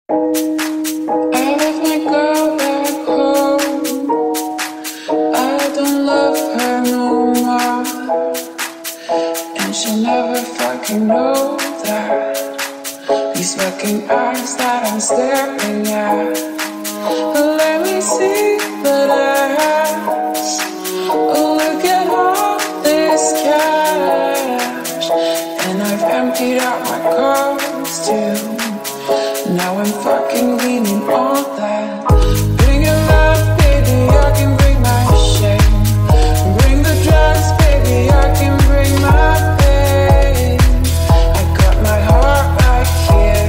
I left my girl back home. I don't love her no more, and she'll never fucking know that. These fucking eyes that I'm staring at. Let me see that ass. Oh, look at all this cash, and I've emptied out my cards too. Now I'm fucking leaning on that. Bring your love, baby, I can bring my shame. Bring the drugs, baby, I can bring my pain. I got my heart right here.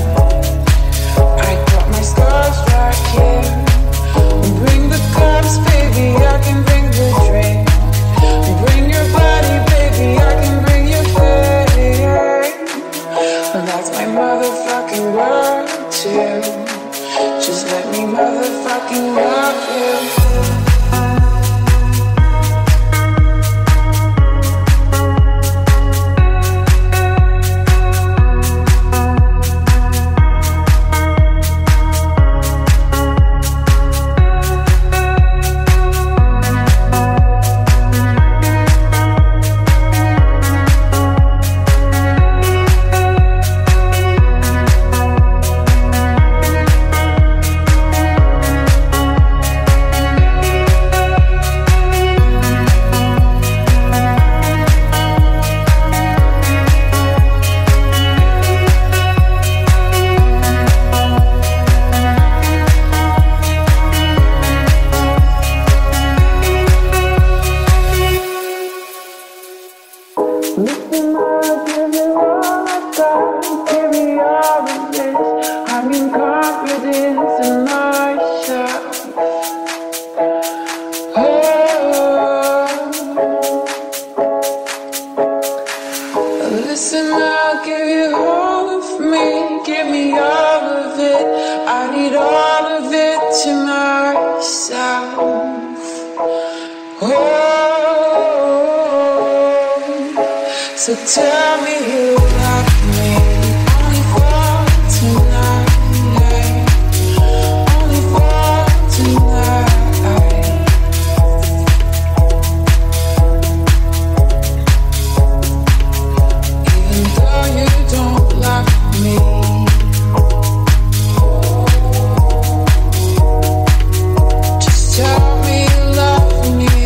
I got my scars right here. Bring the cups, baby, I can bring the drink. Bring your body, baby, I can bring your pain. That's my motherfucking word too. Just let me motherfucking love you. Listen, I'll give you all I got. Give me all of this. I'm in confidence in myself. Oh, listen, I'll give you all of me. Give me all of it. I need all of it to myself. Oh. So tell me you love me only for tonight, only for tonight. Even though you don't love me, just tell me you love me.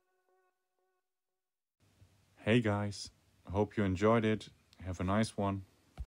Hey guys, I hope you enjoyed it. Have a nice one.